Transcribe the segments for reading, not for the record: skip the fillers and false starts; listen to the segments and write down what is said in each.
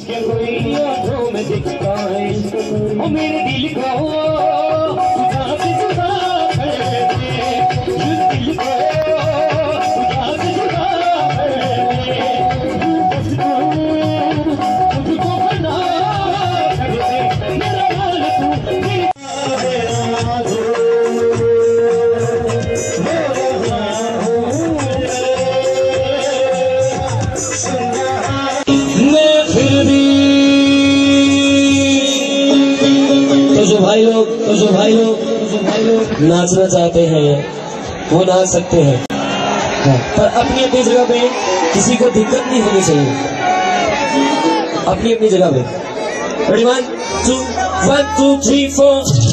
इसके कोई आंखों में दिखता है ओ मेरे दिल को उदास जुदा कर दे, दिल को उदास जुदा कर दे, बस तू मुझको बना कर दे, मेरा हाल तू तो जो भाई लोग नाचना चाहते हैं वो नाच सकते हैं, पर अपनी अपनी जगह पे किसी को दिक्कत नहीं होनी चाहिए, अपनी अपनी जगह पे। रेडी 1 2 3 4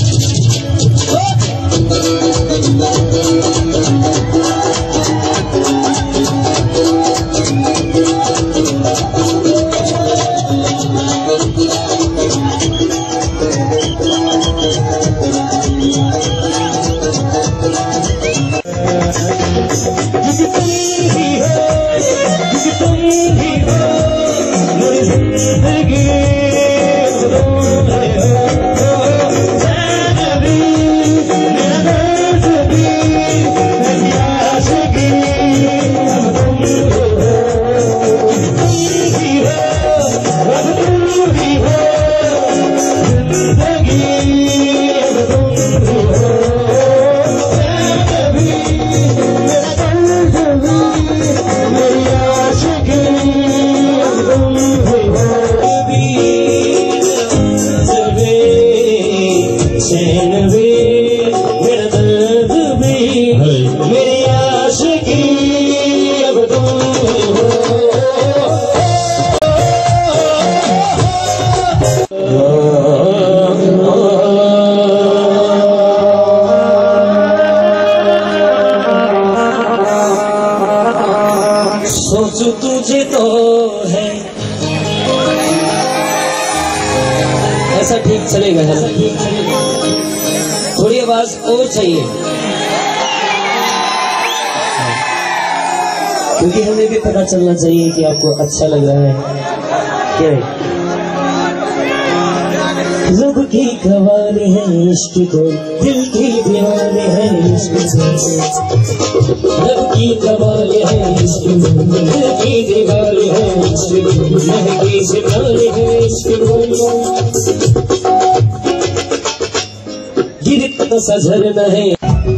सोचू तुझे तो है ऐसा ठीक चलेगा, ऐसा ठीक चलेगा, थोड़ी आवाज और चाहिए क्योंकि हमें भी पता चलना चाहिए कि आपको अच्छा लग रहा है क्या। लब की कवाली है इश्क को, दिल की दीवानी है इश्क को, लब की कवाली है इश्क को, दिल की दीवानी है इश्क को, महंगी से प्यारी है इश्क को, गिरता सा झरना है।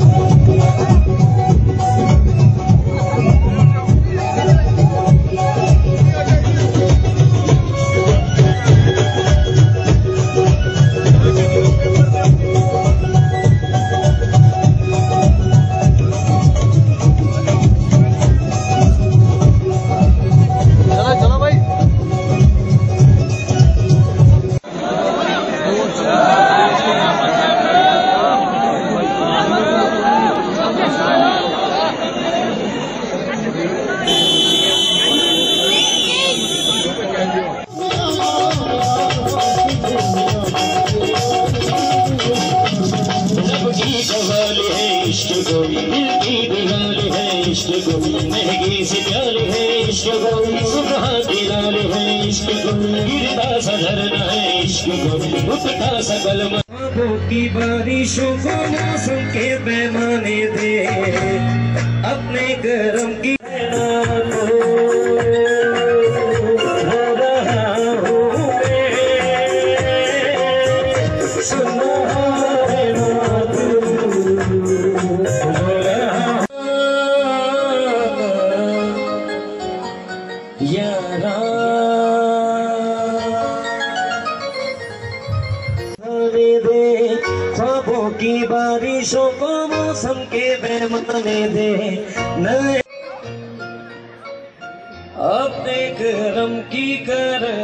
महंगी से प्यार है इश्क को, सुबह की लाल है इश्क को, गिरता सा झरना है इश्क को, उठता सा कलमा। ख्वाबों की बारिशों को मौसम के पैमाने दे, अपने करम की ख्वाबों की बारिशों को मौसम के पैमाने दे, नए अपने करम की कर